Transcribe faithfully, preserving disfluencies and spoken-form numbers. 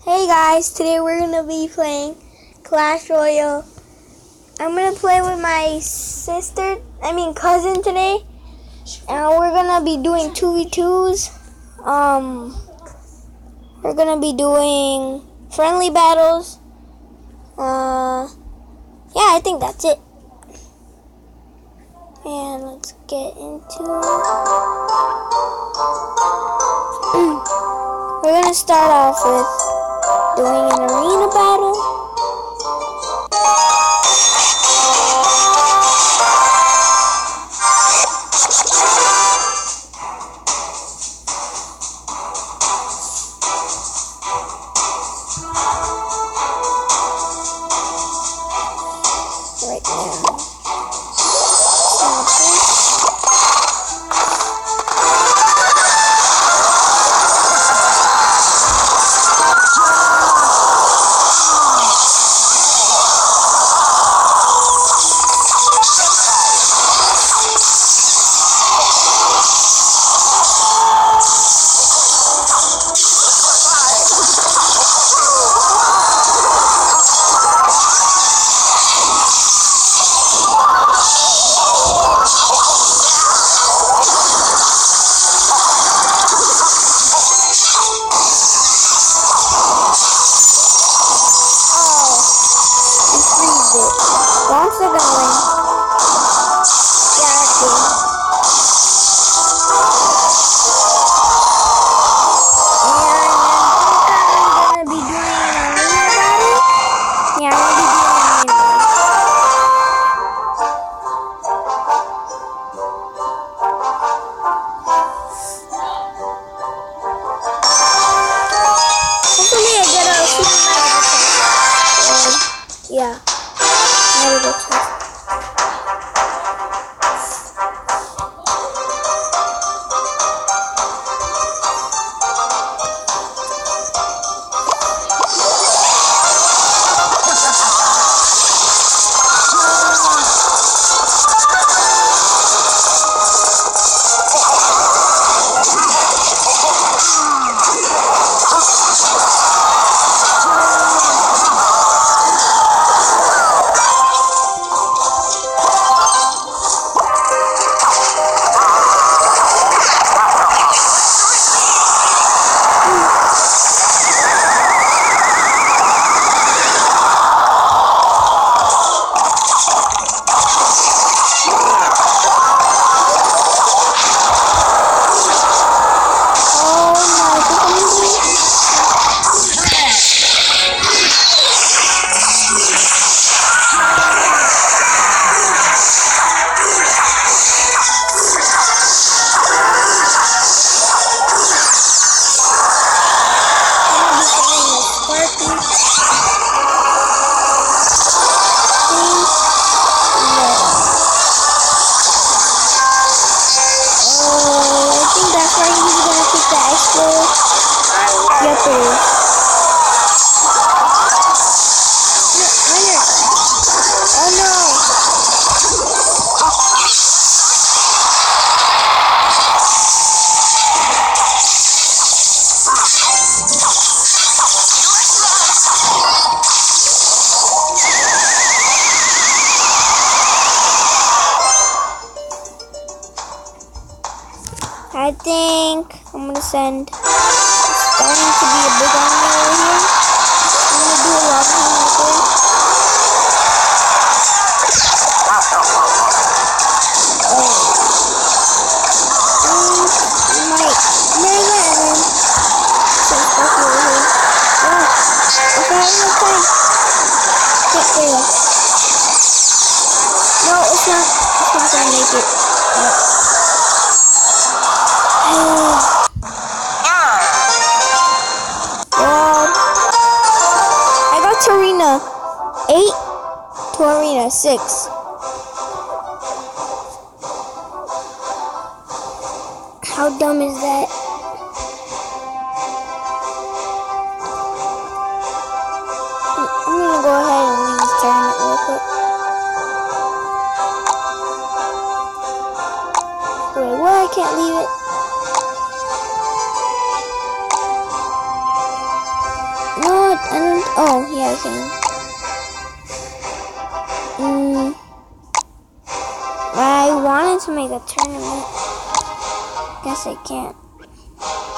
Hey guys, today we're going to be playing Clash Royale. I'm going to play with my sister, I mean cousin today. And we're going to be doing two v twos. Um, we're going to be doing friendly battles. Uh, yeah, I think that's it. And let's get into it. We're going to start off with doing an arena battle. Right now. Lots of going. Yeah, I do. And I'm gonna be doing an arena battle. Yeah, I'm gonna be doing an arena battle. Hopefully I get a super medical test. Yeah. Medical test. Yep, it is. Oh no! I think I'm gonna send. Starting to be a big army over here. I'm gonna do a lot of them right there. Oh. Um, I might. There's an enemy. Some stuff over here. Oh. Okay, I have no time. Okay, there you go. No, it's not. It's not gonna make it. Oh. To arena eight to arena six. How dumb is that? I'm gonna go ahead and leave this tournament real quick. Wait, what? I can't leave it. No. what? I don't. Oh, yeah, I can. Mm, I wanted to make a tournament. Guess I can't.